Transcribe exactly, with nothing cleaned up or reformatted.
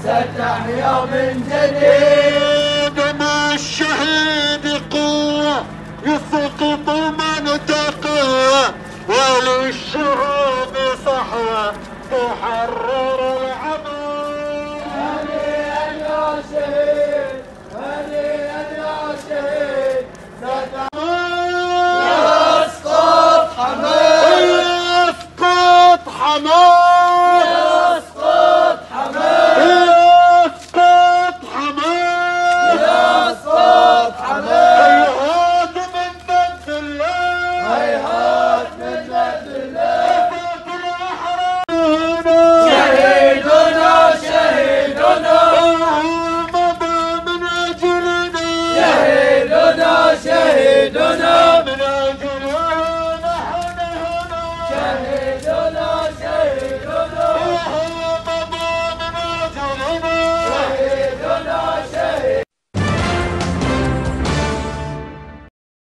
ستحيا من جديد. مع الشهيد قوة يسقط من تقوى، وللشعوب صحوة تحرر العدو. هنيئا يا شهيد، هنيئا يا شهيد. يسقط حماس، يسقط حماس.